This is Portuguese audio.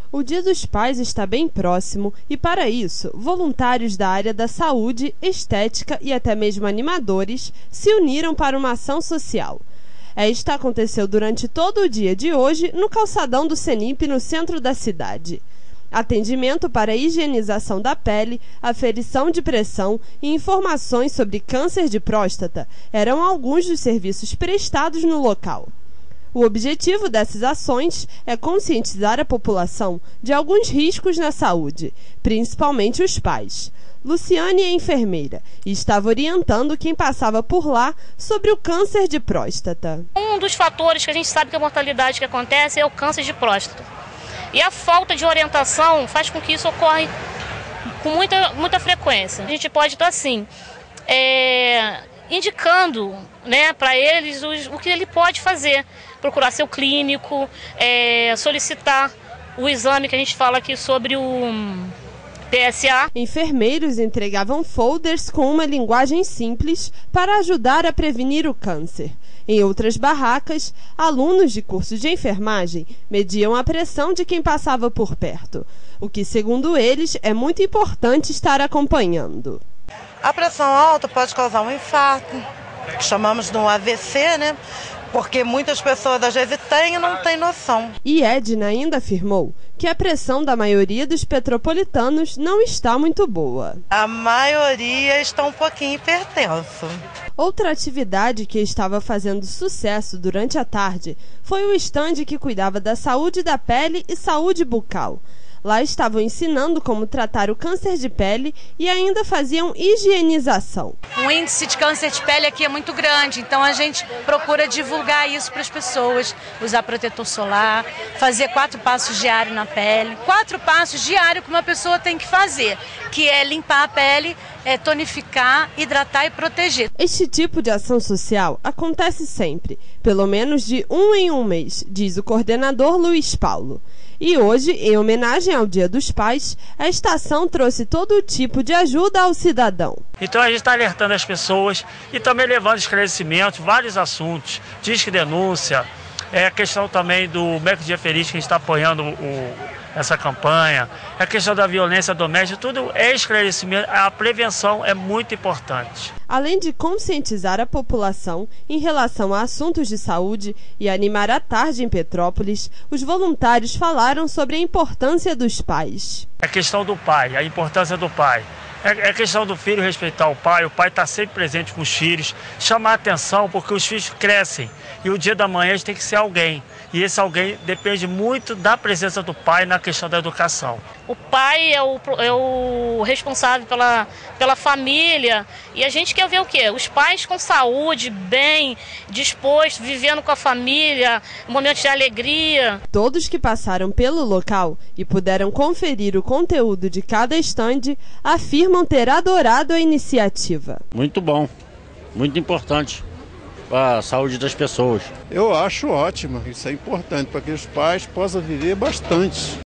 O Dia dos Pais está bem próximo e, para isso, voluntários da área da saúde, estética e até mesmo animadores se uniram para uma ação social. Esta aconteceu durante todo o dia de hoje no calçadão do Senip, no centro da cidade. Atendimento para higienização da pele, aferição de pressão e informações sobre câncer de próstata eram alguns dos serviços prestados no local. O objetivo dessas ações é conscientizar a população de alguns riscos na saúde, principalmente os pais. Luciane é enfermeira e estava orientando quem passava por lá sobre o câncer de próstata. Um dos fatores que a gente sabe que a mortalidade que acontece é o câncer de próstata. E a falta de orientação faz com que isso ocorra com muita frequência. A gente pode estar assim, indicando, né, para eles o que ele pode fazer. Procurar seu clínico, solicitar o exame que a gente fala aqui sobre o PSA. Enfermeiros entregavam folders com uma linguagem simples para ajudar a prevenir o câncer. Em outras barracas, alunos de cursos de enfermagem mediam a pressão de quem passava por perto, o que, segundo eles, é muito importante estar acompanhando. A pressão alta pode causar um infarto, que chamamos de um AVC, né? Porque muitas pessoas às vezes têm e não têm noção. E Edna ainda afirmou que a pressão da maioria dos petropolitanos não está muito boa. A maioria está um pouquinho hipertenso. Outra atividade que estava fazendo sucesso durante a tarde foi o estande que cuidava da saúde da pele e saúde bucal. Lá estavam ensinando como tratar o câncer de pele e ainda faziam higienização. O índice de câncer de pele aqui é muito grande, então a gente procura divulgar isso para as pessoas. Usar protetor solar, fazer 4 passos diários na pele. 4 passos diários que uma pessoa tem que fazer, que é limpar a pele, tonificar, hidratar e proteger. Este tipo de ação social acontece sempre, pelo menos de 1 em 1 mês, diz o coordenador Luiz Paulo. E hoje, em homenagem ao Dia dos Pais, a estação trouxe todo tipo de ajuda ao cidadão. Então a gente está alertando as pessoas e também levando esclarecimentos, vários assuntos, disque denúncia, a questão também do MEC Dia Feliz, que a gente está apoiando essa campanha, a questão da violência doméstica, tudo é esclarecimento, a prevenção é muito importante. Além de conscientizar a população em relação a assuntos de saúde e animar a tarde em Petrópolis, os voluntários falaram sobre a importância dos pais. A questão do pai, a importância do pai. É questão do filho respeitar o pai está sempre presente com os filhos, chamar a atenção porque os filhos crescem e o dia da manhã tem que ser alguém. E esse alguém depende muito da presença do pai na questão da educação. O pai é o responsável pela família e a gente quer ver o quê? Os pais com saúde, bem, dispostos, vivendo com a família, momentos de alegria. Todos que passaram pelo local e puderam conferir o conteúdo de cada estande afirmam ter adorado a iniciativa. Muito bom, muito importante para a saúde das pessoas. Eu acho ótimo, isso é importante para que os pais possam viver bastante.